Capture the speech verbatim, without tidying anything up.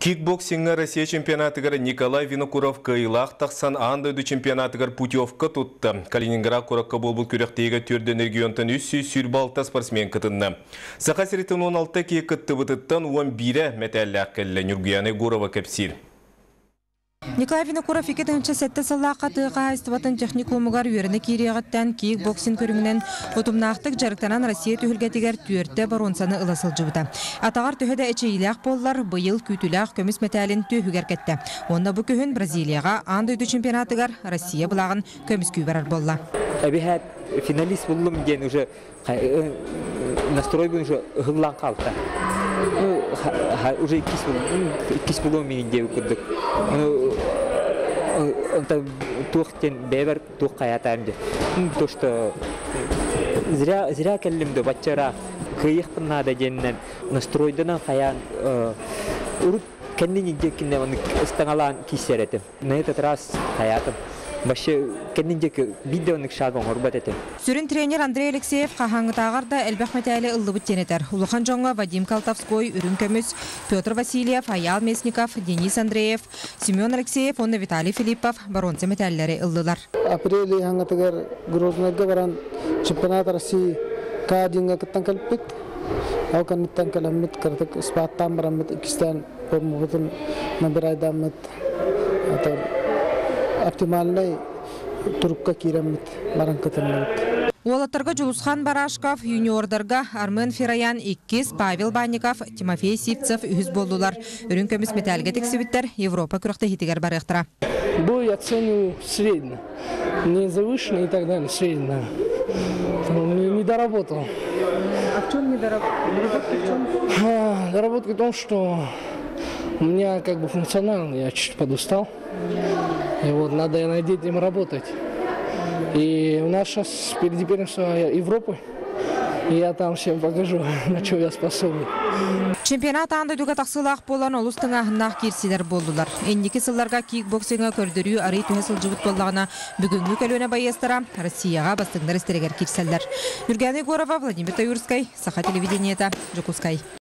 Кикбоксинга Россия чемпионатыгар Николай Винокуров кыйлах тақсан андойду чемпионатыгар путевка тутты. Калининград куракка болбул күректегі түрді энергионтан үс жүз сүйрбалта спортсмен кытынны. Сақа сиретін он алты кей кытты бұтыттан он бире мәтәлі аққылы Нюргияны Гурова кәпсир. Николай Винокуров икетінші сәтті саллаққа тыға айстыватын техникумыгар үйеріні кейрегіттен кикбоксин көріңінен отымнақтық жарықтанан Россия түйілгетігер түртті баронсаны ыласыл жыбыта. Атағар түйеді әчейліғ боллар бұйыл күйтіліғ көміс мәтәлін түйігер кетті. Онда бұл күйін Бразилияға андойды чемпионатыгар Россия бұлағын көміс күйбарар болла. Әбіхәт финалист болым ген уже настрой был уже гыллан қалды. Уже иккис болым мен де өкірдік. Он тухтен бевер тух каятарынды. То что зря зря келлимде бачара кыйык надо деннен настройдынан каян урут кеннин декинне он стангалан кисеретем. На этот раз каятым. Башы кеннинжек видеоның шагын орбат етем. Сүрін тренер Андрей Алексеев қағаңытағарда әлбәқ мәтәлі ұллыбыт тенетер. Улыхан жоңға Вадим Калтовской, Үрін Көміс, Петр Васильев, Аял Месников, Денис Андреев, Семен Алексеев, онны Виталий Филиппов баронцы мәтәлілері ұллылар. Апрелі хаңғатығар Грознайға баран чемпионат России кадинға кіттен кәліппет. Ауқан үттен кәліммет кірдік спаттан барамет икістен бұрмығытын набір айдамет. Оптимальный турукка киремит баран кытынмыт. Уолаттарга Жулусхан Барашков, юниордарга Армен Фираян, Иккис, Павел Банников, Тимофей Сивцев үз болдулар. Үрін көміс металге тексибиттер Европа күріқті хитигер барықтыра. Бой оцениваю средне, не завышенно и так далее, средне. Не, не доработал. А в чем не доработал? Доработка в том, что у меня как бы функционально, я чуть подустал. И вот надо над этим работать. И у нас сейчас впереди первенство Европы. И я там всем покажу, на что я способен. Чемпионат андойдуга тақсылақ болан олыстың ағынақ керсилер болдылар. Эндекі сылларға кикбоксинга көрдірүү арый түйесіл жывыт болдағына бүгінгі көлөне байестара Россияға бастыңдар істерегер керселдер. Нюргияны Гурова, Владимир Таюрскай, Саха телевидениета, Жокускай.